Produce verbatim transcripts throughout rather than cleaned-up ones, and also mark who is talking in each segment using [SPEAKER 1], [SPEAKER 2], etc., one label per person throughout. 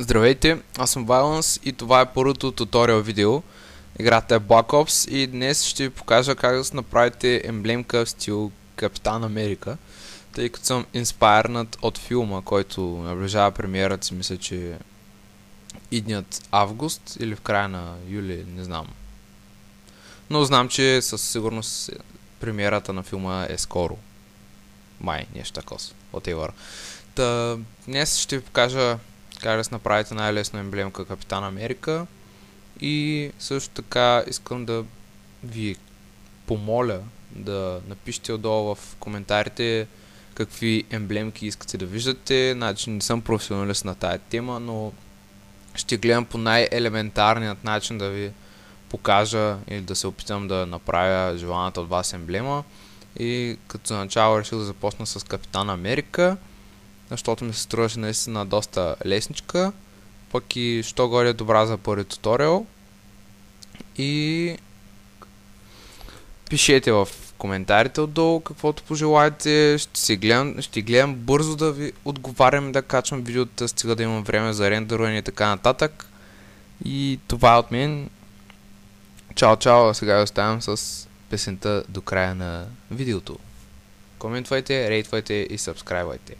[SPEAKER 1] Здравейте, аз съм Violence и това е първото туториал видео. Играта е Black Ops и днес ще ви покажа как да си направите емблемка в стил Капитан Америка, тъй като съм инспайрнат от филма, който наближава премиерата си, мисля, че идният август или в края на юли, не знам. Но знам, че със сигурност премиерата на филма е скоро. Май, нещо такова. Whatever. Та, днес ще ви покажа как да си направите най-лесно емблемка Капитан Америка и също така искам да ви помоля да напишете отдолу в коментарите какви емблемки искате да виждате. Значи не съм професионалист на тая тема, но ще гледам по най-елементарният начин да ви покажа или да се опитам да направя желаната от вас емблема. И като начало реших да започна с Капитан Америка, защото ми се струваше наистина доста лесничка, пък и що горе е добра за първи туториал. И пишете в коментарите отдолу каквото пожелаете, ще си гледам, ще гледам бързо да ви отговарям, да качвам видеота, стига да имам време за рендерване и така нататък. И това е от мен. Чао, чао, сега я оставям с песента до края на видеото. Коментвайте, рейтвайте и сабскрайбвайте.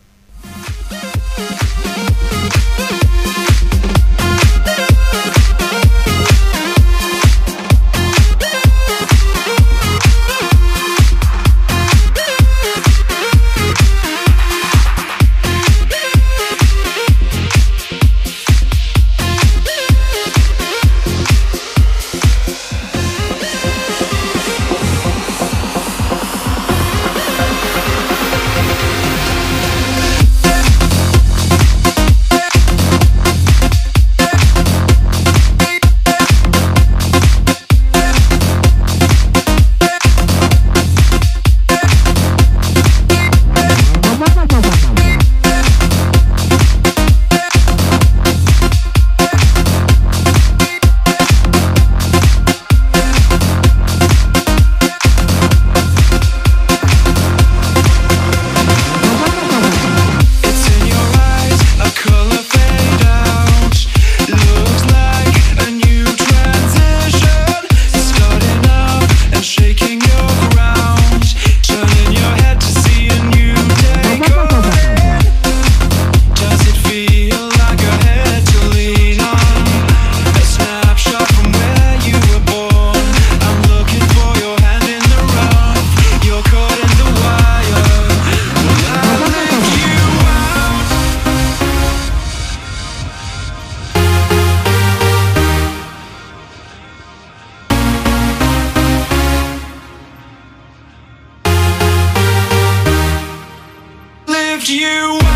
[SPEAKER 2] You